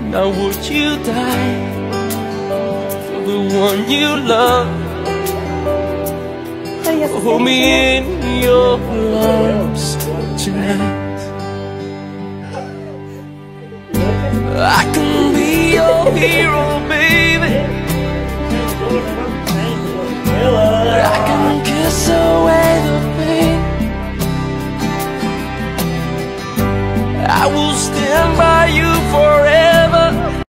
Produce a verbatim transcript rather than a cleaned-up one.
Now would you die for the one you love? Hold me in your arms tonight. I can be your hero, baby. I can kiss away